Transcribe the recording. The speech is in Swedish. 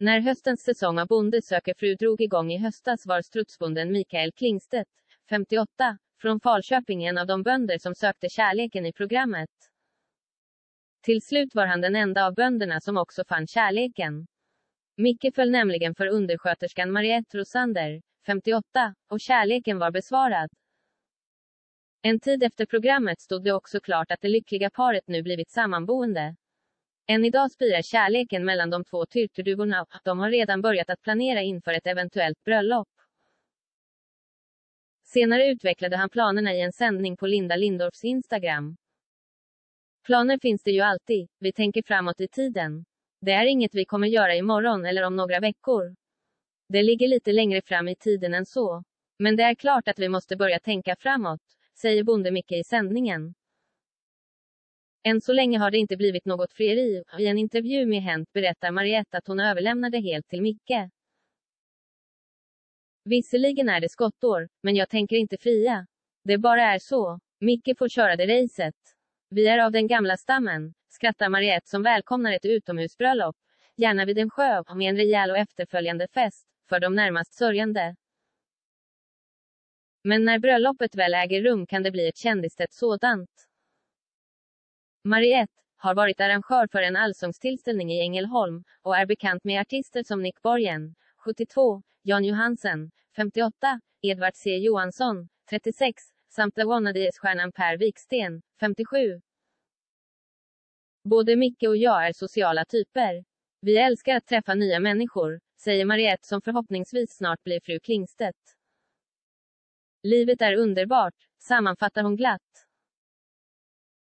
När höstens säsong av Bonde söker fru drog igång i höstas var strutsbonden Mikael Klingstedt, 58, från Falköping en av de bönder som sökte kärleken i programmet. Till slut var han den enda av bönderna som också fann kärleken. Micke föll nämligen för undersköterskan Mariette Rosander, 58, och kärleken var besvarad. En tid efter programmet stod det också klart att det lyckliga paret nu blivit sammanboende. Än idag spirar kärleken mellan de två Tyrterduvorna och de har redan börjat att planera inför ett eventuellt bröllop. Senare utvecklade han planerna i en sändning på Linda Lindorffs Instagram. Planer finns det ju alltid, vi tänker framåt i tiden. Det är inget vi kommer göra imorgon eller om några veckor. Det ligger lite längre fram i tiden än så. Men det är klart att vi måste börja tänka framåt, säger bonde Micke i sändningen. Än så länge har det inte blivit något frieri, och i en intervju med Hänt berättar Mariette att hon överlämnade helt till Micke. Visserligen är det skottår, men jag tänker inte fria. Det bara är så. Micke får köra det racet. Vi är av den gamla stammen, skrattar Mariette som välkomnar ett utomhusbröllop, gärna vid en sjö, med en rejäl och efterföljande fest, för de närmast sörjande. Men när bröllopet väl äger rum kan det bli ett kändistätt sådant. Mariette har varit arrangör för en allsångstillställning i Ängelholm, och är bekant med artister som Nick Borgen, 72, Jan Johansen, 58, Edvard C. Johansson, 36, samt The Wannabe-stjärnan Per Wiksten, 57. Både Micke och jag är sociala typer. Vi älskar att träffa nya människor, säger Mariette som förhoppningsvis snart blir fru Klingstedt. Livet är underbart, sammanfattar hon glatt.